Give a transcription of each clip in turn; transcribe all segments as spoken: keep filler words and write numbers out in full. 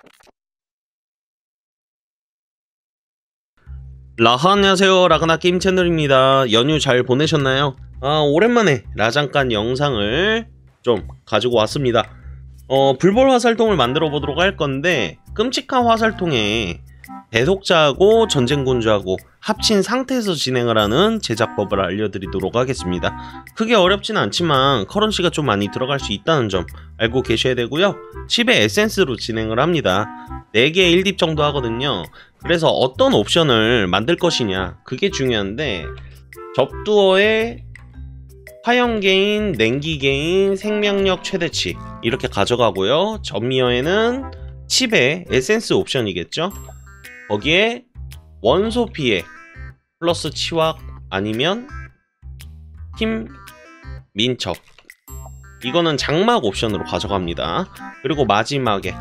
라하 안녕하세요, 라그나 게임 채널입니다. 연휴 잘 보내셨나요? 아, 오랜만에 라장간 영상을 좀 가지고 왔습니다. 어, 불볼 화살통을 만들어 보도록 할 건데, 끔찍한 화살통에 대속자하고 전쟁군주하고 합친 상태에서 진행을 하는 제작법을 알려드리도록 하겠습니다. 크게 어렵진 않지만 커런시가 좀 많이 들어갈 수 있다는 점 알고 계셔야 되고요. 칩의 에센스로 진행을 합니다. 네 개 일 딥 정도 하거든요. 그래서 어떤 옵션을 만들 것이냐, 그게 중요한데, 접두어에 화형 게인, 냉기 게인, 생명력 최대치 이렇게 가져가고요. 전미어에는 칩의 에센스 옵션이겠죠. 거기에 원소 피해 플러스 치확 아니면 힘 민첩, 이거는 장막 옵션으로 가져갑니다. 그리고 마지막에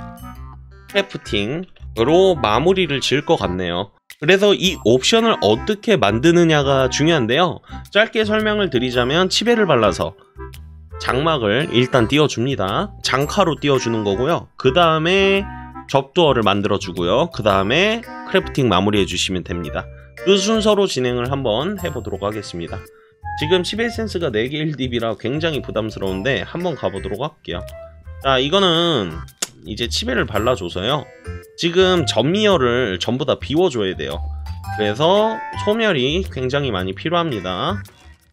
크래프팅으로 마무리를 지을 것 같네요. 그래서 이 옵션을 어떻게 만드느냐가 중요한데요. 짧게 설명을 드리자면 칩에를 발라서 장막을 일단 띄워줍니다. 장카로 띄워주는 거고요. 그 다음에 접두어를 만들어주고요. 그 다음에 크래프팅 마무리해 주시면 됩니다. 그 순서로 진행을 한번 해보도록 하겠습니다. 지금 칩 에센스가 네 개 일 딥이라 굉장히 부담스러운데 한번 가보도록 할게요. 자, 이거는 이제 칩에를 발라줘서요. 지금 전미어를 전부 다 비워줘야 돼요. 그래서 소멸이 굉장히 많이 필요합니다.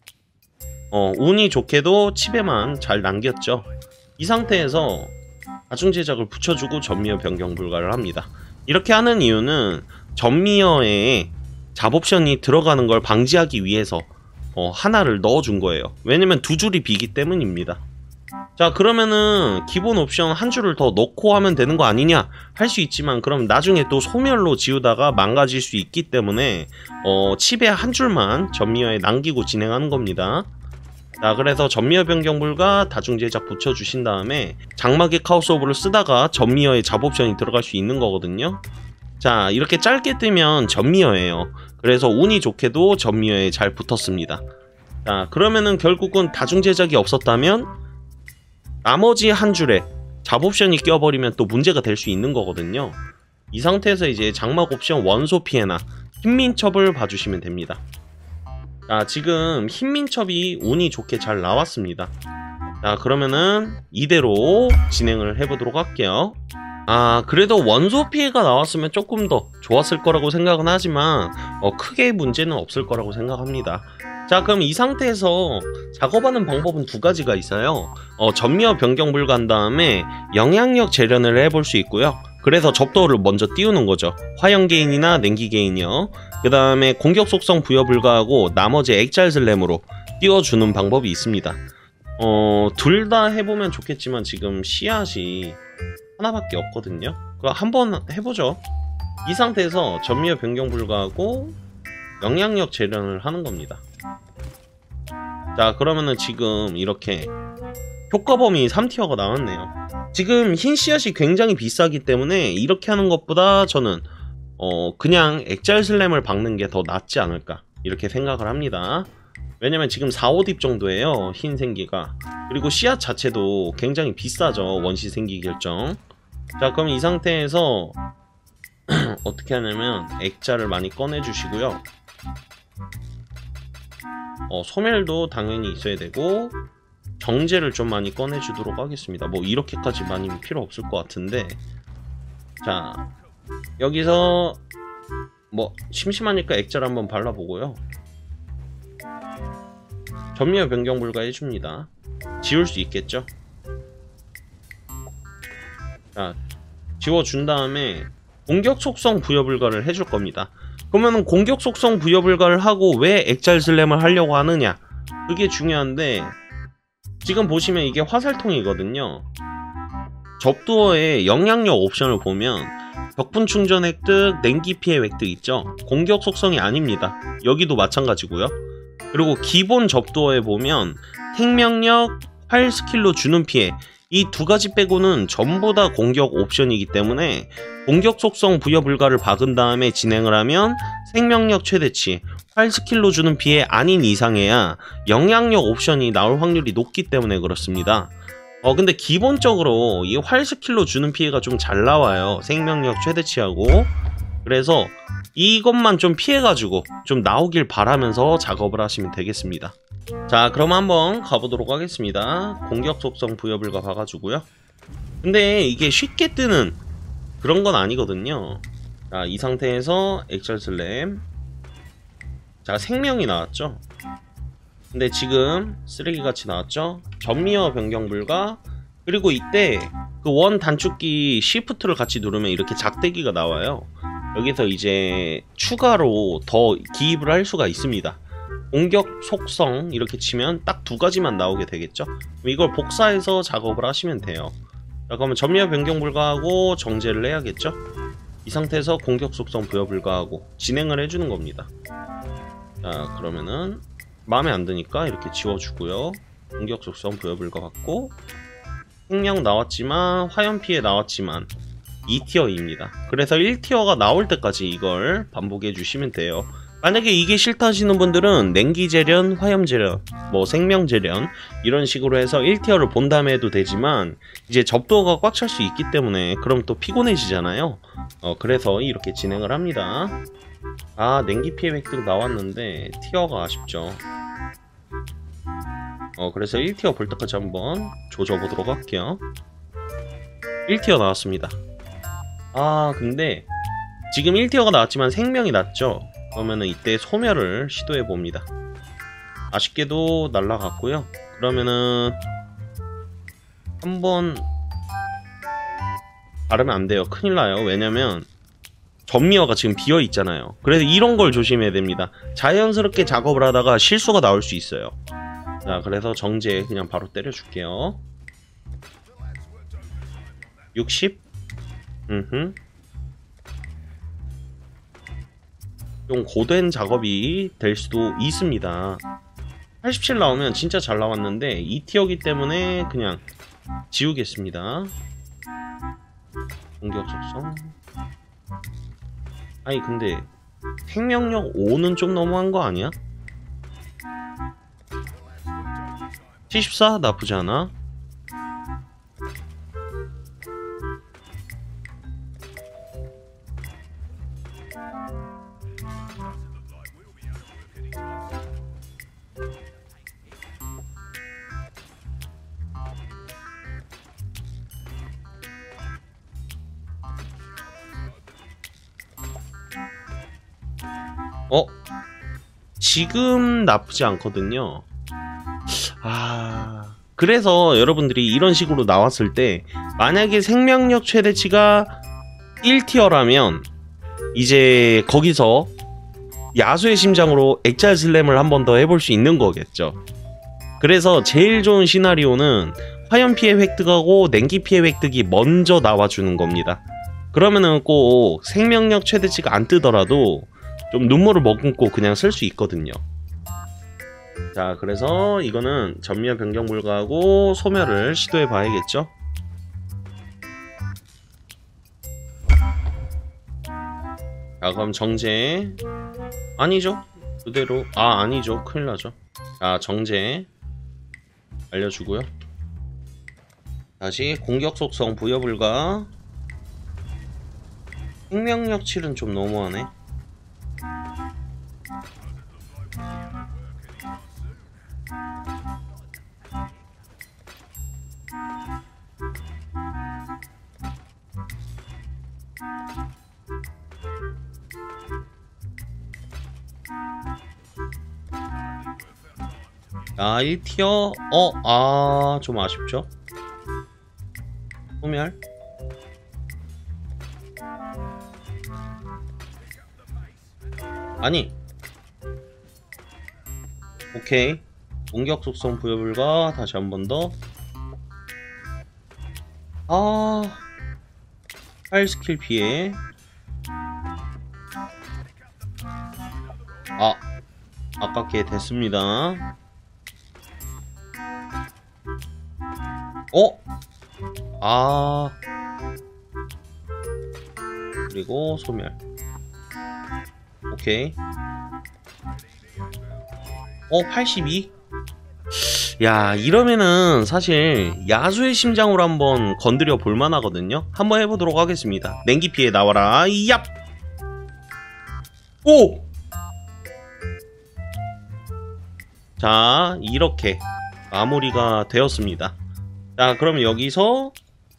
어, 운이 좋게도 칩에만 잘 남겼죠. 이 상태에서 다중 제작을 붙여주고 전미어 변경 불가를 합니다. 이렇게 하는 이유는 전미어에 잡옵션이 들어가는 걸 방지하기 위해서 어, 하나를 넣어준 거예요. 왜냐면 두 줄이 비기 때문입니다. 자, 그러면은 기본 옵션 한 줄을 더 넣고 하면 되는 거 아니냐 할 수 있지만, 그럼 나중에 또 소멸로 지우다가 망가질 수 있기 때문에 어, 칩에 한 줄만 전미어에 남기고 진행하는 겁니다. 자, 그래서 전미어 변경 불가 다중 제작 붙여주신 다음에 장막의 카오스 오브를 쓰다가 전미어에 잡옵션이 들어갈 수 있는 거거든요. 자, 이렇게 짧게 뜨면 전미어예요. 그래서 운이 좋게도 전미어에 잘 붙었습니다. 자, 그러면은 결국은 다중 제작이 없었다면 나머지 한 줄에 잡옵션이 껴버리면 또 문제가 될 수 있는 거거든요. 이 상태에서 이제 장막 옵션 원소 피해나 힘민첩을 봐주시면 됩니다. 자, 지금 힘민첩이 운이 좋게 잘 나왔습니다. 자, 그러면은 이대로 진행을 해보도록 할게요. 아, 그래도 원소 피해가 나왔으면 조금 더 좋았을 거라고 생각은 하지만 어, 크게 문제는 없을 거라고 생각합니다. 자, 그럼 이 상태에서 작업하는 방법은 두 가지가 있어요. 어, 전미어 변경 불가한 다음에 영향력 재련을 해볼 수 있고요. 그래서 접도어를 먼저 띄우는 거죠. 화형 게인이나 냉기 게인이요. 그 다음에 공격 속성 부여 불가하고 나머지 액잘 슬램으로 띄워주는 방법이 있습니다. 어, 둘 다 해보면 좋겠지만 지금 씨앗이 하나밖에 없거든요. 그럼 한번 해보죠. 이 상태에서 전미어 변경 불가하고 영향력 재련을 하는 겁니다. 자, 그러면은 지금 이렇게 효과 범위 삼 티어가 나왔네요. 지금 흰 씨앗이 굉장히 비싸기 때문에 이렇게 하는 것보다 저는 어 그냥 액잘 슬램을 박는 게 더 낫지 않을까 이렇게 생각을 합니다. 왜냐면 지금 사, 오 딥 정도예요, 흰 생기가. 그리고 씨앗 자체도 굉장히 비싸죠, 원시 생기 결정. 자, 그럼 이 상태에서 어떻게 하냐면 액자를 많이 꺼내 주시고요. 어, 소멸도 당연히 있어야 되고 정제를 좀 많이 꺼내 주도록 하겠습니다. 뭐 이렇게까지 많이 필요 없을 것 같은데. 자, 여기서 뭐 심심하니까 액자를 한번 발라보고요. 전미어 변경 불가 해줍니다. 지울 수 있겠죠? 자, 지워준 다음에 공격 속성 부여 불가를 해줄 겁니다. 그러면은 공격 속성 부여 불가를 하고 왜 액잘 슬램을 하려고 하느냐, 그게 중요한데, 지금 보시면 이게 화살통이거든요. 접두어의 영향력 옵션을 보면 벽분 충전 획득, 냉기 피해 획득 있죠? 공격 속성이 아닙니다. 여기도 마찬가지고요. 그리고 기본 접두어에 보면 생명력, 활 스킬로 주는 피해, 이 두 가지 빼고는 전부 다 공격 옵션이기 때문에 공격 속성 부여 불가를 박은 다음에 진행을 하면 생명력 최대치, 활 스킬로 주는 피해 아닌 이상해야 영향력 옵션이 나올 확률이 높기 때문에 그렇습니다. 어 근데 기본적으로 이 활 스킬로 주는 피해가 좀 잘 나와요. 생명력 최대치하고. 그래서 이것만 좀 피해가지고 좀 나오길 바라면서 작업을 하시면 되겠습니다. 자, 그럼 한번 가보도록 하겠습니다. 공격 속성 부여불가 봐가지고요. 근데 이게 쉽게 뜨는 그런 건 아니거든요. 자, 이 상태에서 액철 슬램. 자, 생명이 나왔죠. 근데 지금 쓰레기같이 나왔죠. 전미어 변경 불가. 그리고 이때 그 원 단축키 시프트를 같이 누르면 이렇게 작대기가 나와요. 여기서 이제 추가로 더 기입을 할 수가 있습니다. 공격 속성 이렇게 치면 딱 두 가지만 나오게 되겠죠. 이걸 복사해서 작업을 하시면 돼요. 자, 그러면 전미어 변경 불가하고 정제를 해야겠죠. 이 상태에서 공격 속성 부여 불가하고 진행을 해주는 겁니다. 자, 그러면은 마음에 안 드니까 이렇게 지워주고요. 공격 속성 부여 불가 받고 생명 나왔지만 화염 피해 나왔지만 이 티어입니다. 그래서 일 티어가 나올 때까지 이걸 반복해 주시면 돼요. 만약에 이게 싫다 하시는 분들은 냉기 재련, 화염 재련, 뭐 생명 재련 이런 식으로 해서 일 티어를 본 다음에 해도 되지만 이제 접도가 꽉 찰 수 있기 때문에 그럼 또 피곤해지잖아요. 어, 그래서 이렇게 진행을 합니다. 아, 냉기 피해 획득 나왔는데 티어가 아쉽죠. 어, 그래서 일 티어 볼 때까지 한번 조져보도록 할게요. 일 티어 나왔습니다. 아, 근데 지금 일 티어가 나왔지만 생명이 났죠. 그러면은 이때 소멸을 시도해 봅니다. 아쉽게도 날라갔고요. 그러면은 한번 바르면 안 돼요. 큰일 나요. 왜냐면 전미어가 지금 비어 있잖아요. 그래서 이런 걸 조심해야 됩니다. 자연스럽게 작업을 하다가 실수가 나올 수 있어요. 자, 그래서 정제 그냥 바로 때려줄게요. 육십? 음흠. 좀 고된 작업이 될 수도 있습니다. 팔십칠 나오면 진짜 잘 나왔는데 이 티어기 때문에 그냥 지우겠습니다. 공격 속성. 아니 근데 생명력 오는 좀 너무한 거 아니야? 칠십사? 나쁘지 않아. 어? 지금 나쁘지 않거든요. 아... 그래서 여러분들이 이런 식으로 나왔을 때 만약에 생명력 최대치가 일 티어라면 이제 거기서 야수의 심장으로 액잘 슬램을 한 번 더 해볼 수 있는 거겠죠. 그래서 제일 좋은 시나리오는 화염 피해 획득하고 냉기 피해 획득이 먼저 나와주는 겁니다. 그러면은 꼭 생명력 최대치가 안 뜨더라도 좀 눈물을 머금고 그냥 쓸 수 있거든요. 자, 그래서 이거는 전미어 변경 불가하고 소멸을 시도해 봐야겠죠. 자, 그럼 정제. 아니죠, 그대로. 아, 아니죠, 큰일 나죠. 자, 정제 알려주고요. 다시 공격 속성 부여 불가. 생명력 칠은 좀 너무하네. 아, 일 티어? 어? 아, 좀 아쉽죠? 소멸? 아니, 오케이. 공격 속성 부여 불가. 다시 한 번 더. 아, 팔 스킬 피해. 아, 아깝게 됐습니다. 어? 아, 그리고 소멸. 오케이. 어, 팔십이? 야, 이러면은 사실 야수의 심장으로 한번 건드려 볼만 하거든요. 한번 해보도록 하겠습니다. 냉기 피해 나와라. 얍! 오! 자, 이렇게 마무리가 되었습니다. 자, 그럼 여기서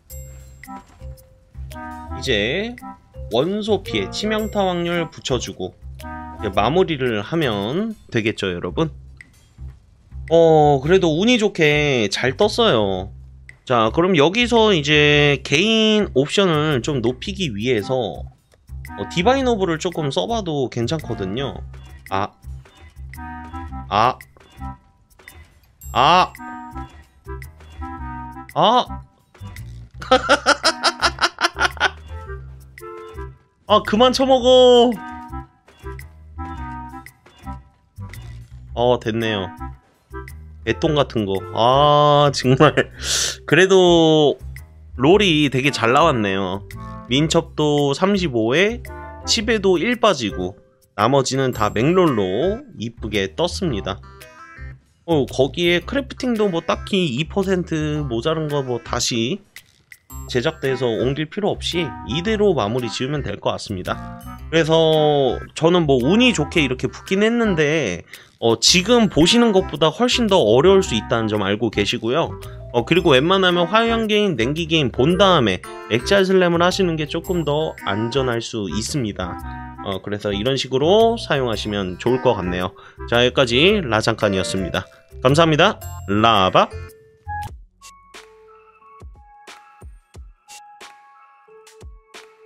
이제 원소 피해 치명타 확률 붙여주고 마무리를 하면 되겠죠, 여러분. 어, 그래도 운이 좋게 잘 떴어요. 자, 그럼 여기서 이제 개인 옵션을 좀 높이기 위해서 어, 디바인 오브를 조금 써봐도 괜찮거든요. 아, 아, 아, 아, 아, 그만 쳐먹어. 어, 됐네요. 애똥 같은 거. 아, 정말. 그래도 롤이 되게 잘 나왔네요. 민첩도 삼십오에 칩에도 일 빠지고 나머지는 다 맥롤로 이쁘게 떴습니다. 어, 거기에 크래프팅도 뭐 딱히 이 퍼센트 모자른 거 뭐 다시 제작대에서 옮길 필요 없이 이대로 마무리 지으면 될 것 같습니다. 그래서 저는 뭐 운이 좋게 이렇게 붙긴 했는데 어, 지금 보시는 것보다 훨씬 더 어려울 수 있다는 점 알고 계시고요. 어, 그리고 웬만하면 화양 게임, 냉기 게임 본 다음에 엑잘 슬램을 하시는 게 조금 더 안전할 수 있습니다. 어, 그래서 이런 식으로 사용하시면 좋을 것 같네요. 자, 여기까지 라장칸이었습니다. 감사합니다. 라바.